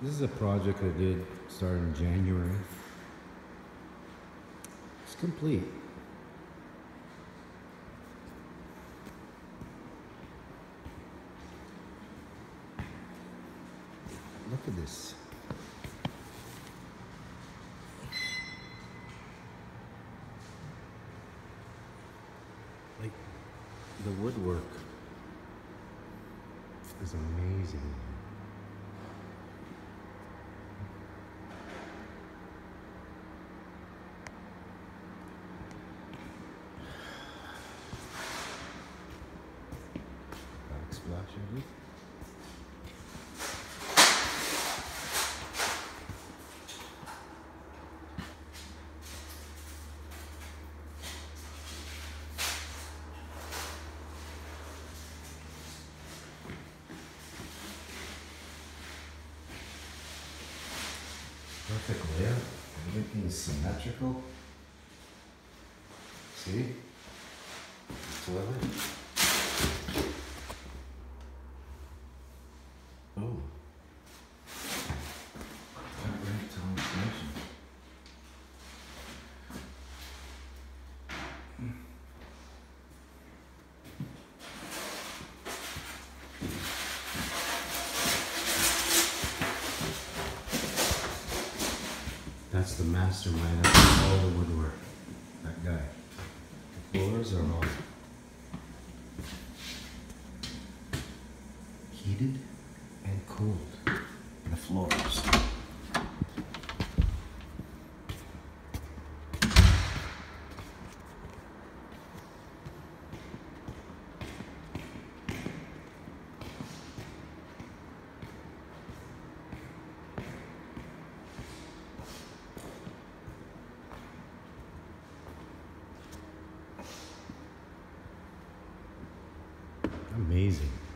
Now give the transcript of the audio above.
This is a project I did start in January. It's complete. Look at this. Like, the woodwork is amazing. Backsplash. Perfect layout. Everything is symmetrical. See? Toilet. Oh. Parental information. That's the mastermind of all the woodwork. That guy. The floors are all heated and cooled. The floors. Amazing.